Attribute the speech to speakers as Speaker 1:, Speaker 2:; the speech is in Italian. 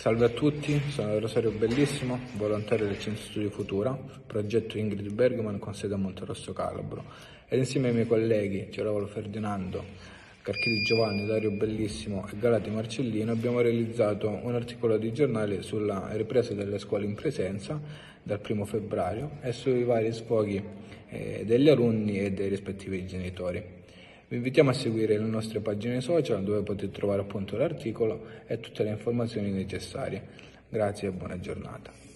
Speaker 1: Salve a tutti, sono Rosario Bellissimo, volontario del Centro Studi Futura, progetto Ingrid Bergman con sede a Monterosso Calabro, ed insieme ai miei colleghi Girolamo Ferdinando, Carchidi Giovanni, Dario Bellissimo e Galati Marcellino abbiamo realizzato un articolo di giornale sulla ripresa delle scuole in presenza dal 1 febbraio e sui vari sfoghi degli alunni e dei rispettivi genitori. Vi invitiamo a seguire le nostre pagine social dove potete trovare appunto l'articolo e tutte le informazioni necessarie. Grazie e buona giornata.